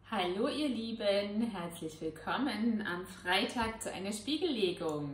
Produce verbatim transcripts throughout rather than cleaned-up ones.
Hallo ihr Lieben, herzlich willkommen am Freitag zu einer Spiegellegung.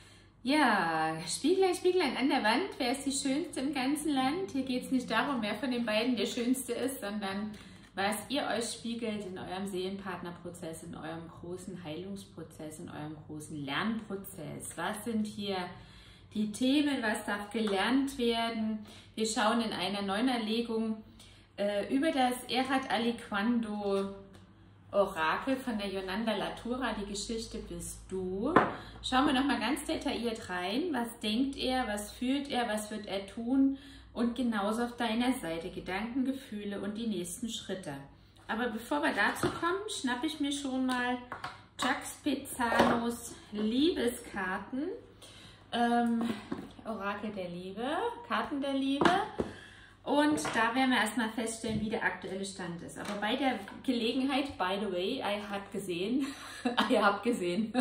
Ja, Spieglein, Spieglein an der Wand, wer ist die Schönste im ganzen Land? Hier geht es nicht darum, wer von den beiden der Schönste ist, sondern was ihr euch spiegelt in eurem Seelenpartnerprozess, in eurem großen Heilungsprozess, in eurem großen Lernprozess. Was sind hier die Themen, was darf gelernt werden? Wir schauen in einer Neunerlegung äh, über das Erhat Aliquando Orakel von der Yonanda Latura, die Geschichte bist du. Schauen wir nochmal ganz detailliert rein. Was denkt er, was fühlt er, was wird er tun? Und genauso auf deiner Seite Gedanken, Gefühle und die nächsten Schritte. Aber bevor wir dazu kommen, schnappe ich mir schon mal Jacques Pezzanos Liebeskarten. Ähm, Orakel der Liebe, Karten der Liebe. Und da werden wir erstmal feststellen, wie der aktuelle Stand ist. Aber bei der Gelegenheit, by the way, ich habe gesehen, ich habe gesehen,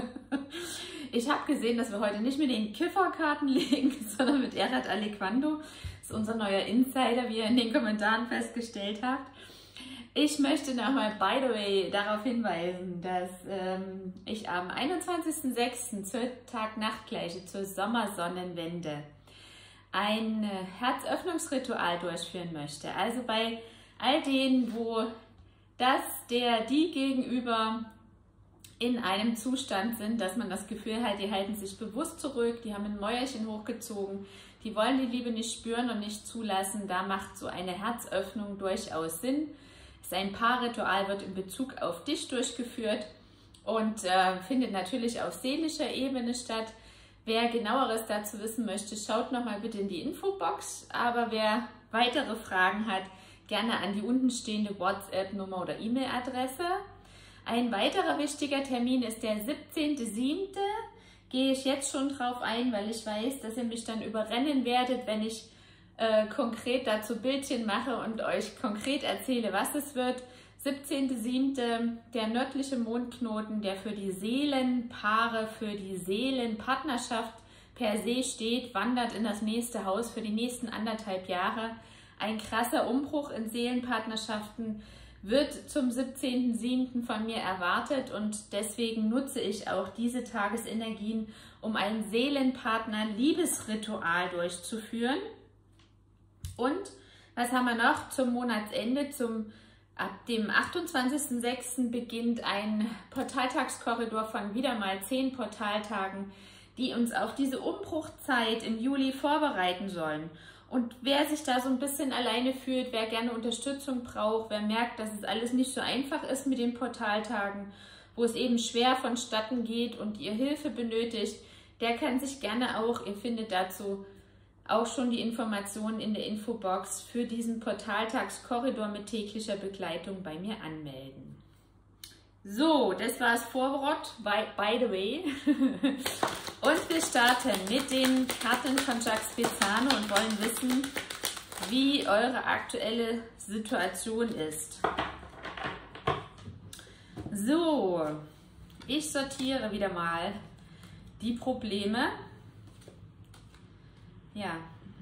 ich habe gesehen, dass wir heute nicht mit den Kifferkarten legen, sondern mit Erhat Aliquando. Das ist unser neuer Insider, wie ihr in den Kommentaren festgestellt habt. Ich möchte nochmal, by the way, darauf hinweisen, dass ähm, ich am einundzwanzigsten sechsten zur Tag-Nacht-Gleiche, zur Sommersonnenwende, ein Herzöffnungsritual durchführen möchte. Also bei all denen, wo das, der, die gegenüber in einem Zustand sind, dass man das Gefühl hat, die halten sich bewusst zurück, die haben ein Mäuerchen hochgezogen, die wollen die Liebe nicht spüren und nicht zulassen, da macht so eine Herzöffnung durchaus Sinn. Es ist ein Paarritual, wird in Bezug auf dich durchgeführt und äh, findet natürlich auf seelischer Ebene statt. Wer genaueres dazu wissen möchte, schaut nochmal bitte in die Infobox. Aber wer weitere Fragen hat, gerne an die unten stehende WhatsApp-Nummer oder E-Mail-Adresse. Ein weiterer wichtiger Termin ist der siebzehnte siebte Gehe ich jetzt schon drauf ein, weil ich weiß, dass ihr mich dann überrennen werdet, wenn ich äh, konkret dazu Bildchen mache und euch konkret erzähle, was es wird. siebzehnte siebte der nördliche Mondknoten, der für die Seelenpaare, für die Seelenpartnerschaft per se steht, wandert in das nächste Haus für die nächsten anderthalb Jahre. Ein krasser Umbruch in Seelenpartnerschaften wird zum siebzehnten siebten von mir erwartet und deswegen nutze ich auch diese Tagesenergien, um ein Seelenpartner-Liebesritual durchzuführen. Und was haben wir noch zum Monatsende, zum Ab dem achtundzwanzigsten sechsten beginnt ein Portaltagskorridor von wieder mal zehn Portaltagen, die uns auf diese Umbruchzeit im Juli vorbereiten sollen. Und wer sich da so ein bisschen alleine fühlt, wer gerne Unterstützung braucht, wer merkt, dass es alles nicht so einfach ist mit den Portaltagen, wo es eben schwer vonstatten geht und ihr Hilfe benötigt, der kann sich gerne auch, ihr findet dazu auch schon die Informationen in der Infobox für diesen Portaltagskorridor mit täglicher Begleitung bei mir anmelden. So, das war das Vorwort, by, by the way. Und wir starten mit den Karten von Jacques Pezzano und wollen wissen, wie eure aktuelle Situation ist. So, ich sortiere wieder mal die Probleme. Ja.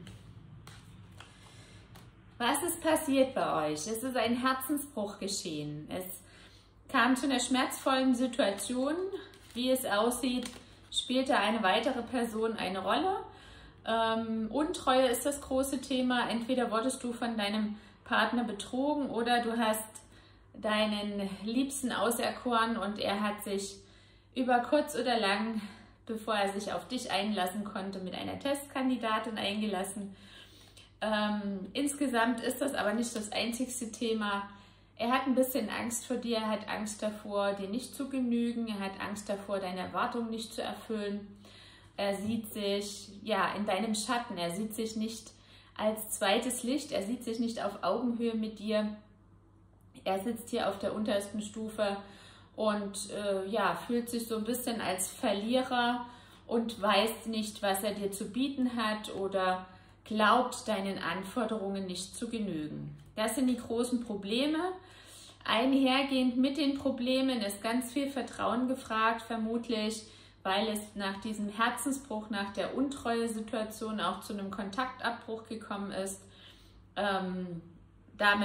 Was ist passiert bei euch? Es ist ein Herzensbruch geschehen. Es kam zu einer schmerzvollen Situation. Wie es aussieht, spielte eine weitere Person eine Rolle. Ähm, Untreue ist das große Thema. Entweder wurdest du von deinem Partner betrogen oder du hast deinen Liebsten auserkoren und er hat sich über kurz oder lang, bevor er sich auf dich einlassen konnte, mit einer Testkandidatin eingelassen. Ähm, insgesamt ist das aber nicht das einzigste Thema. Er hat ein bisschen Angst vor dir, er hat Angst davor, dir nicht zu genügen, er hat Angst davor, deine Erwartungen nicht zu erfüllen. Er sieht sich ja in deinem Schatten, er sieht sich nicht als zweites Licht, er sieht sich nicht auf Augenhöhe mit dir. Er sitzt hier auf der untersten Stufe und äh, ja, fühlt sich so ein bisschen als Verlierer und weiß nicht, was er dir zu bieten hat oder glaubt, deinen Anforderungen nicht zu genügen. Das sind die großen Probleme. Einhergehend mit den Problemen ist ganz viel Vertrauen gefragt, vermutlich, weil es nach diesem Herzensbruch, nach der Untreue-Situation auch zu einem Kontaktabbruch gekommen ist. Ähm, damit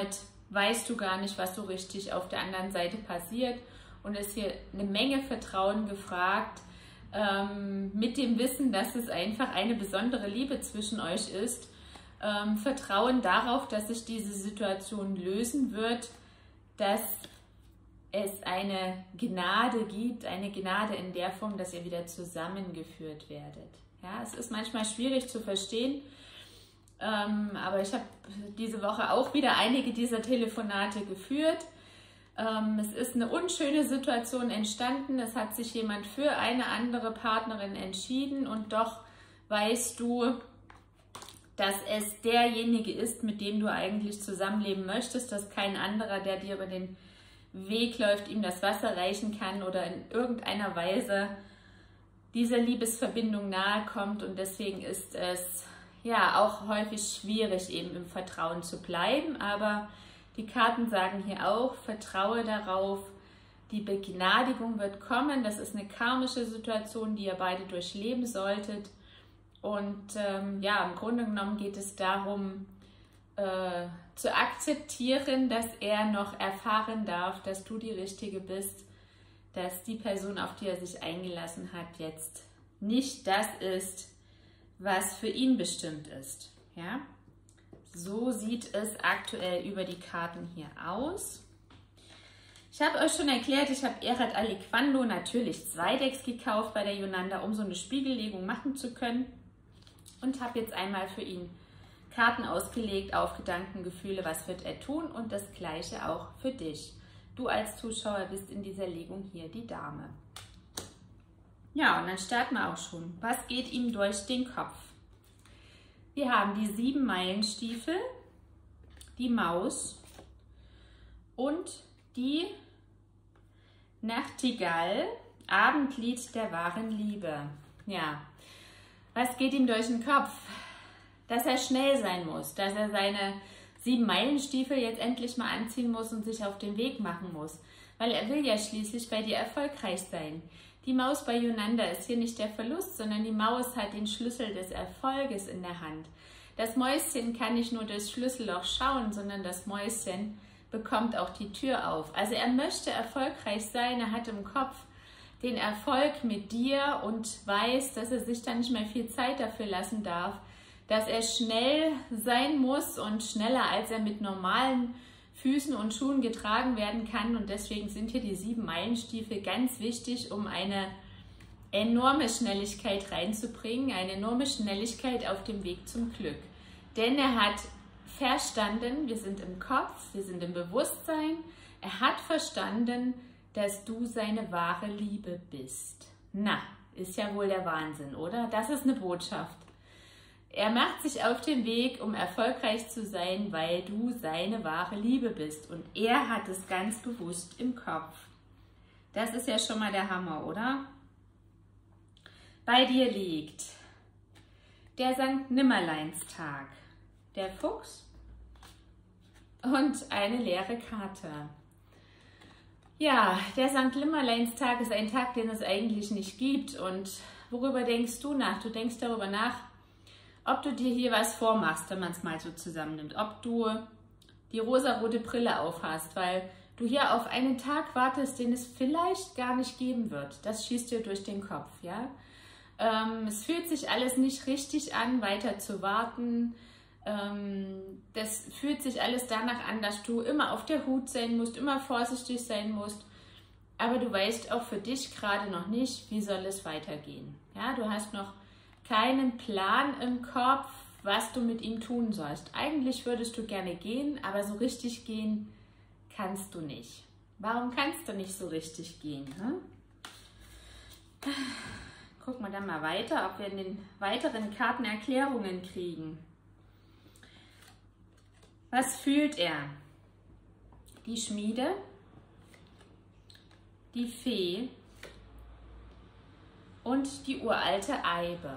weißt du gar nicht, was so richtig auf der anderen Seite passiert. Und es ist hier eine Menge Vertrauen gefragt, ähm, mit dem Wissen, dass es einfach eine besondere Liebe zwischen euch ist. Ähm, Vertrauen darauf, dass sich diese Situation lösen wird, dass es eine Gnade gibt, eine Gnade in der Form, dass ihr wieder zusammengeführt werdet. Ja, es ist manchmal schwierig zu verstehen, ähm, aber ich habe diese Woche auch wieder einige dieser Telefonate geführt. Ähm, es ist eine unschöne Situation entstanden, es hat sich jemand für eine andere Partnerin entschieden und doch weißt du, dass es derjenige ist, mit dem du eigentlich zusammenleben möchtest, dass kein anderer, der dir über den Weg läuft, ihm das Wasser reichen kann oder in irgendeiner Weise dieser Liebesverbindung nahe kommt. Und deswegen ist es ja auch häufig schwierig, eben im Vertrauen zu bleiben. Aber die Karten sagen hier auch, vertraue darauf, die Begnadigung wird kommen. Das ist eine karmische Situation, die ihr beide durchleben solltet. Und ähm, ja, im Grunde genommen geht es darum, äh, zu akzeptieren, dass er noch erfahren darf, dass du die Richtige bist, dass die Person, auf die er sich eingelassen hat, jetzt nicht das ist, was für ihn bestimmt ist. Ja? So sieht es aktuell über die Karten hier aus. Ich habe euch schon erklärt, ich habe Erat Aliquando natürlich zwei Decks gekauft bei der Yonanda, um so eine Spiegellegung machen zu können. Und habe jetzt einmal für ihn Karten ausgelegt auf Gedanken, Gefühle, was wird er tun, und das gleiche auch für dich. Du als Zuschauer bist in dieser Legung hier die Dame. Ja, und dann starten wir auch schon. Was geht ihm durch den Kopf? Wir haben die sieben Meilenstiefel, die Maus und die Nachtigall, Abendlied der wahren Liebe. Ja, was geht ihm durch den Kopf? Dass er schnell sein muss, dass er seine sieben Meilenstiefel jetzt endlich mal anziehen muss und sich auf den Weg machen muss. Weil er will ja schließlich bei dir erfolgreich sein. Die Maus bei Yonanda ist hier nicht der Verlust, sondern die Maus hat den Schlüssel des Erfolges in der Hand. Das Mäuschen kann nicht nur durchs Schlüsselloch schauen, sondern das Mäuschen bekommt auch die Tür auf. Also er möchte erfolgreich sein, er hat im Kopf den Erfolg mit dir und weiß, dass er sich dann nicht mehr viel Zeit dafür lassen darf, dass er schnell sein muss und schneller, als er mit normalen Füßen und Schuhen getragen werden kann. Und deswegen sind hier die sieben Meilenstiefel ganz wichtig, um eine enorme Schnelligkeit reinzubringen, eine enorme Schnelligkeit auf dem Weg zum Glück. Denn er hat verstanden, wir sind im Kopf, wir sind im Bewusstsein, er hat verstanden, dass du seine wahre Liebe bist. Na, ist ja wohl der Wahnsinn, oder? Das ist eine Botschaft. Er macht sich auf den Weg, um erfolgreich zu sein, weil du seine wahre Liebe bist. Und er hat es ganz bewusst im Kopf. Das ist ja schon mal der Hammer, oder? Bei dir liegt der Sankt Nimmerleinstag, der Fuchs und eine leere Karte. Ja, der Sankt Nimmerleinstag ist ein Tag, den es eigentlich nicht gibt. Und worüber denkst du nach? Du denkst darüber nach, ob du dir hier was vormachst, wenn man es mal so zusammennimmt. Ob du die rosarote Brille aufhast, weil du hier auf einen Tag wartest, den es vielleicht gar nicht geben wird. Das schießt dir durch den Kopf, ja. Ähm, es fühlt sich alles nicht richtig an, weiter zu warten. Ähm, das fühlt sich alles danach an, dass du immer auf der Hut sein musst, immer vorsichtig sein musst. Aber du weißt auch für dich gerade noch nicht, wie soll es weitergehen. Ja, du hast noch keinen Plan im Kopf, was du mit ihm tun sollst. Eigentlich würdest du gerne gehen, aber so richtig gehen kannst du nicht. Warum kannst du nicht so richtig gehen? Hm? Gucken wir dann mal weiter, ob wir in den weiteren Karten Erklärungen kriegen. Was fühlt er? Die Schmiede, die Fee und die uralte Eibe.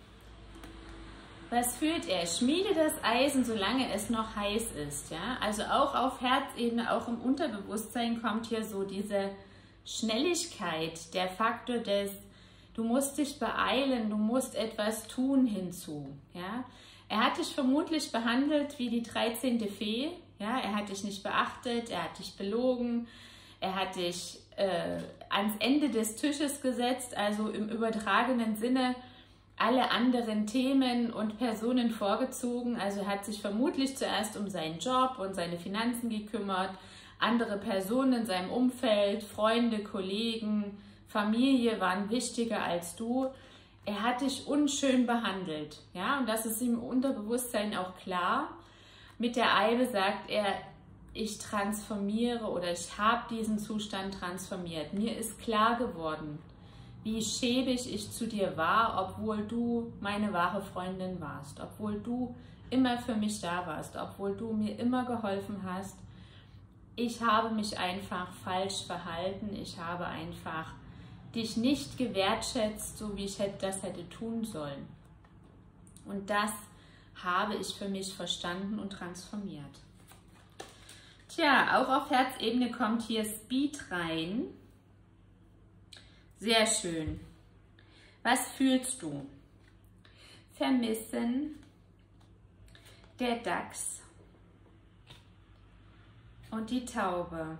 Was fühlt er? Schmiede das Eisen, solange es noch heiß ist. Ja? Also auch auf Herzebene, auch im Unterbewusstsein kommt hier so diese Schnelligkeit, der Faktor des, du musst dich beeilen, du musst etwas tun hinzu. Ja? Er hat dich vermutlich behandelt wie die dreizehnte Fee, Ja, er hat dich nicht beachtet, er hat dich belogen, er hat dich äh, ans Ende des Tisches gesetzt, also im übertragenen Sinne alle anderen Themen und Personen vorgezogen. Also er hat sich vermutlich zuerst um seinen Job und seine Finanzen gekümmert, andere Personen in seinem Umfeld, Freunde, Kollegen, Familie waren wichtiger als du. Er hat dich unschön behandelt, ja, und das ist ihm im Unterbewusstsein auch klar. Mit der Eibe sagt er, ich transformiere oder ich habe diesen Zustand transformiert. Mir ist klar geworden, wie schäbig ich zu dir war, obwohl du meine wahre Freundin warst, obwohl du immer für mich da warst, obwohl du mir immer geholfen hast. Ich habe mich einfach falsch verhalten, ich habe einfach dich nicht gewertschätzt, so wie ich das hätte tun sollen. Und das habe ich für mich verstanden und transformiert. Tja, auch auf Herzebene kommt hier Speed rein. Sehr schön. Was fühlst du? Vermissen, der Dachs und die Taube.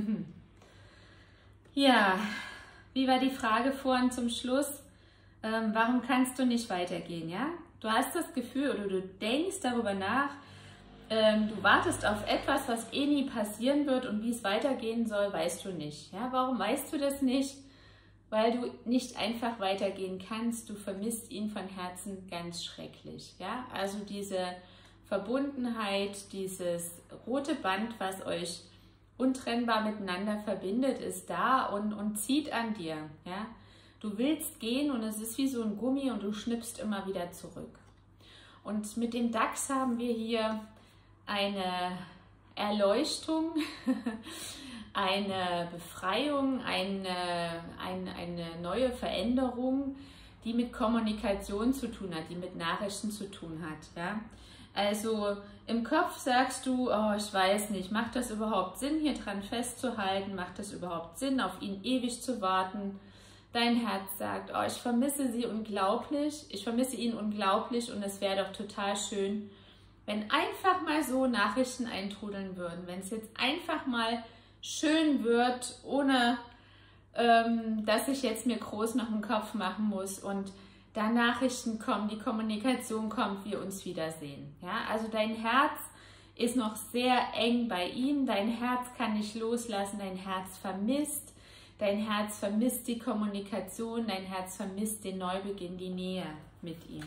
Ja, wie war die Frage vorhin zum Schluss? Ähm, warum kannst du nicht weitergehen? Ja? Du hast das Gefühl oder du denkst darüber nach, ähm, du wartest auf etwas, was eh nie passieren wird, und wie es weitergehen soll, weißt du nicht. Ja? Warum weißt du das nicht? Weil du nicht einfach weitergehen kannst. Du vermisst ihn von Herzen ganz schrecklich. Ja? Also diese Verbundenheit, dieses rote Band, was euch untrennbar miteinander verbindet, ist da und, und zieht an dir. Ja? Du willst gehen und es ist wie so ein Gummi und du schnippst immer wieder zurück. Und mit dem Dachs haben wir hier eine Erleuchtung, eine Befreiung, eine, eine, eine neue Veränderung, die mit Kommunikation zu tun hat, die mit Nachrichten zu tun hat. Ja? Also im Kopf sagst du, oh, ich weiß nicht, macht das überhaupt Sinn, hier dran festzuhalten? Macht das überhaupt Sinn, auf ihn ewig zu warten? Dein Herz sagt, oh, ich vermisse sie unglaublich, ich vermisse ihn unglaublich und es wäre doch total schön, wenn einfach mal so Nachrichten eintrudeln würden, wenn es jetzt einfach mal schön wird, ohne ähm, dass ich jetzt mir groß noch einen Kopf machen muss und da Nachrichten kommen, die Kommunikation kommt, wir uns wiedersehen. Ja? Also dein Herz ist noch sehr eng bei ihm, dein Herz kann nicht loslassen, dein Herz vermisst, dein Herz vermisst die Kommunikation, dein Herz vermisst den Neubeginn, die Nähe mit ihm.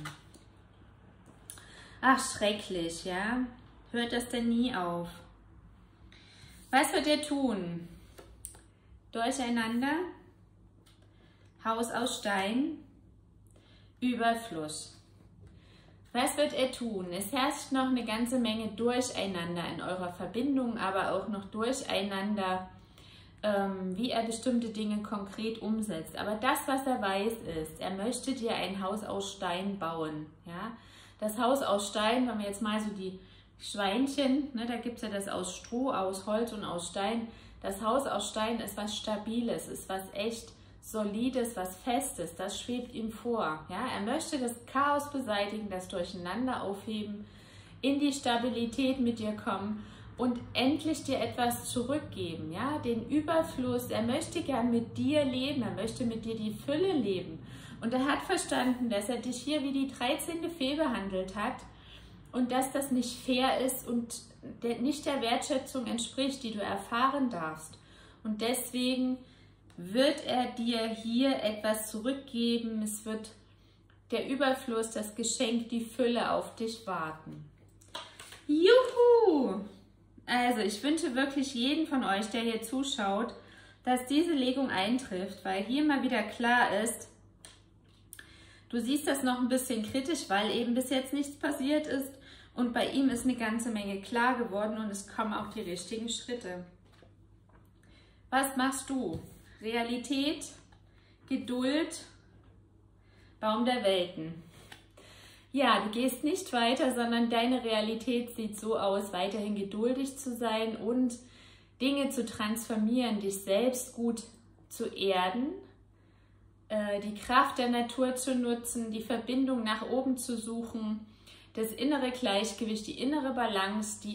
Ach, schrecklich, ja? Hört das denn nie auf? Was wird er tun? Durcheinander, Haus aus Stein, Überfluss. Was wird er tun? Es herrscht noch eine ganze Menge Durcheinander in eurer Verbindung, aber auch noch Durcheinander, ähm, wie er bestimmte Dinge konkret umsetzt. Aber das, was er weiß, ist, er möchte dir ein Haus aus Stein bauen. Ja? Das Haus aus Stein, wenn wir jetzt mal so die Schweinchen, ne, da gibt es ja das aus Stroh, aus Holz und aus Stein. Das Haus aus Stein ist was Stabiles, ist was echt Solides, was Festes, das schwebt ihm vor. Ja? Er möchte das Chaos beseitigen, das Durcheinander aufheben, in die Stabilität mit dir kommen und endlich dir etwas zurückgeben. Ja? Den Überfluss, er möchte gern mit dir leben, er möchte mit dir die Fülle leben. Und er hat verstanden, dass er dich hier wie die dreizehnte Fee behandelt hat und dass das nicht fair ist und nicht der Wertschätzung entspricht, die du erfahren darfst. Und deswegen wird er dir hier etwas zurückgeben. Es wird der Überfluss, das Geschenk, die Fülle auf dich warten. Juhu! Also ich wünsche wirklich jeden von euch, der hier zuschaut, dass diese Legung eintrifft, weil hier mal wieder klar ist, du siehst das noch ein bisschen kritisch, weil eben bis jetzt nichts passiert ist und bei ihm ist eine ganze Menge klar geworden und es kommen auch die richtigen Schritte. Was machst du? Realität, Geduld, Baum der Welten. Ja, du gehst nicht weiter, sondern deine Realität sieht so aus, weiterhin geduldig zu sein und Dinge zu transformieren, dich selbst gut zu erden, die Kraft der Natur zu nutzen, die Verbindung nach oben zu suchen, das innere Gleichgewicht, die innere Balance, die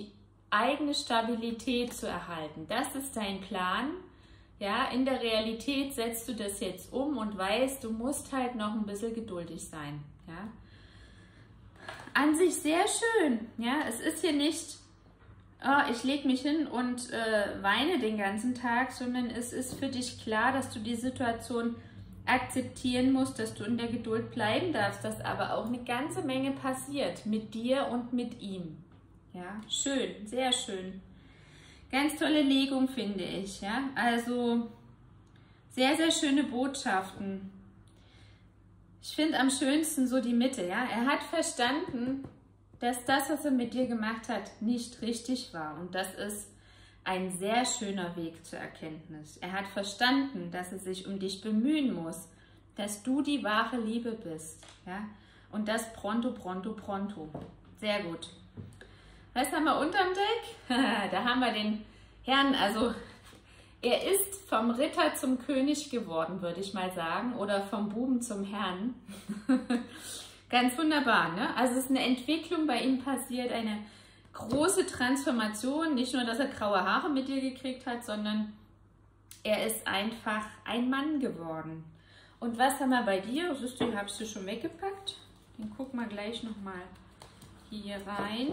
eigene Stabilität zu erhalten. Das ist dein Plan. Ja, in der Realität setzt du das jetzt um und weißt, du musst halt noch ein bisschen geduldig sein. Ja. An sich sehr schön. Ja, es ist hier nicht, oh, ich lege mich hin und äh, weine den ganzen Tag, sondern es ist für dich klar, dass du die Situation akzeptieren musst, dass du in der Geduld bleiben darfst, dass aber auch eine ganze Menge passiert mit dir und mit ihm. Ja, schön, sehr schön. Ganz tolle Legung, finde ich. Ja, also sehr, sehr schöne Botschaften. Ich finde am schönsten so die Mitte. Ja, er hat verstanden, dass das, was er mit dir gemacht hat, nicht richtig war. Und das ist ein sehr schöner Weg zur Erkenntnis. Er hat verstanden, dass er sich um dich bemühen muss, dass du die wahre Liebe bist. Ja? Und das pronto, pronto, pronto. Sehr gut. Was haben wir unterm Deck? Da haben wir den Herrn, also er ist vom Ritter zum König geworden, würde ich mal sagen, oder vom Buben zum Herrn. Ganz wunderbar, ne? Also es ist eine Entwicklung bei ihm passiert, eine große Transformation. Nicht nur, dass er graue Haare mit dir gekriegt hat, sondern er ist einfach ein Mann geworden. Und was haben wir bei dir? Siehst du, habe ich sie schon weggepackt. Den gucken wir gleich nochmal hier rein.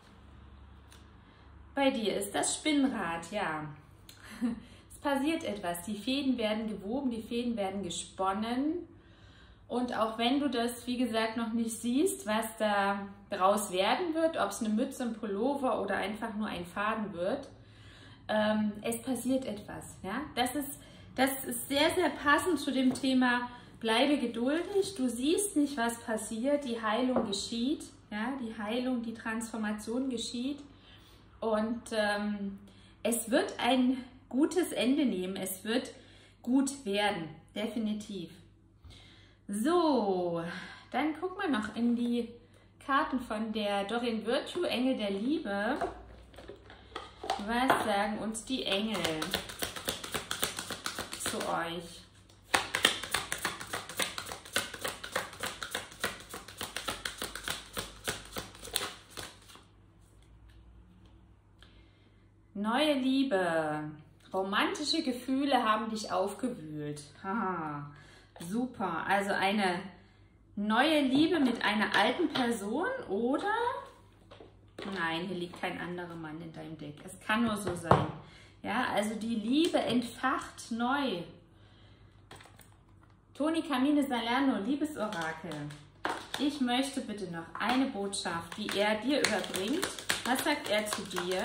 Bei dir ist das Spinnrad, ja. Es passiert etwas. Die Fäden werden gewoben, die Fäden werden gesponnen. Und auch wenn du das, wie gesagt, noch nicht siehst, was da draus werden wird, ob es eine Mütze, ein Pullover oder einfach nur ein Faden wird, ähm, es passiert etwas. Ja? Das ist, das ist sehr, sehr passend zu dem Thema, bleibe geduldig, du siehst nicht, was passiert, die Heilung geschieht, ja? Die Heilung, die Transformation geschieht und ähm, es wird ein gutes Ende nehmen, es wird gut werden, definitiv. So, dann gucken wir noch in die Karten von der Doreen Virtue, Engel der Liebe. Was sagen uns die Engel zu euch? Neue Liebe. Romantische Gefühle haben dich aufgewühlt. Haha. Super, also eine neue Liebe mit einer alten Person oder? Nein, hier liegt kein anderer Mann in deinem Deck. Es kann nur so sein. Ja, also die Liebe entfacht neu. Toni Camine Salerno, Liebesorakel. Ich möchte bitte noch eine Botschaft, die er dir überbringt. Was sagt er zu dir?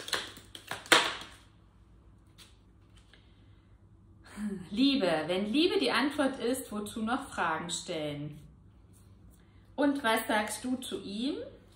Liebe, wenn Liebe die Antwort ist, wozu noch Fragen stellen? Und was sagst du zu ihm?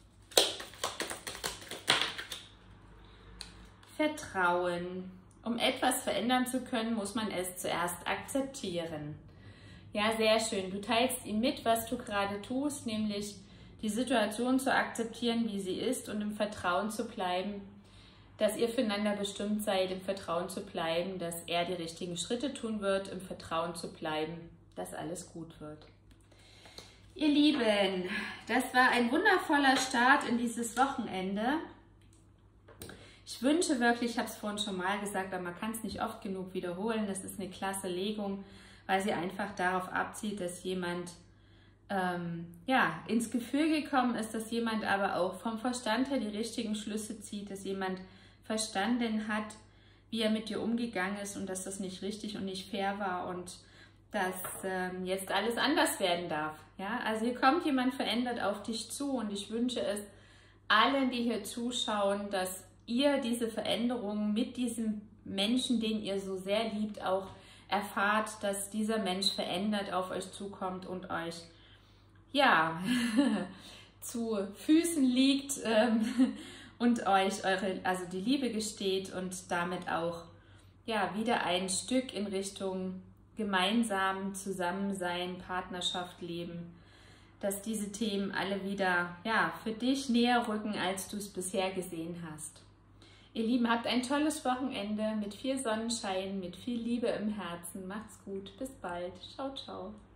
Vertrauen. Um etwas verändern zu können, muss man es zuerst akzeptieren. Ja, sehr schön. Du teilst ihm mit, was du gerade tust, nämlich die Situation zu akzeptieren, wie sie ist und im Vertrauen zu bleiben, dass ihr füreinander bestimmt seid, im Vertrauen zu bleiben, dass er die richtigen Schritte tun wird, im Vertrauen zu bleiben, dass alles gut wird. Ihr Lieben, das war ein wundervoller Start in dieses Wochenende. Ich wünsche wirklich, ich habe es vorhin schon mal gesagt, aber man kann es nicht oft genug wiederholen, das ist eine klasse Legung, weil sie einfach darauf abzielt, dass jemand ähm, ja, ins Gefühl gekommen ist, dass jemand aber auch vom Verstand her die richtigen Schlüsse zieht, dass jemand verstanden hat, wie er mit dir umgegangen ist und dass das nicht richtig und nicht fair war und dass ähm, jetzt alles anders werden darf. Ja? Also hier kommt jemand verändert auf dich zu und ich wünsche es allen, die hier zuschauen, dass ihr diese Veränderung mit diesem Menschen, den ihr so sehr liebt, auch erfahrt, dass dieser Mensch verändert auf euch zukommt und euch ja zu Füßen liegt ähm, und euch eure, also die Liebe gesteht und damit auch ja wieder ein Stück in Richtung gemeinsam Zusammensein, Partnerschaft leben, dass diese Themen alle wieder ja für dich näher rücken, als du es bisher gesehen hast. Ihr Lieben, habt ein tolles Wochenende mit viel Sonnenschein, mit viel Liebe im Herzen. Macht's gut, bis bald. Ciao, ciao.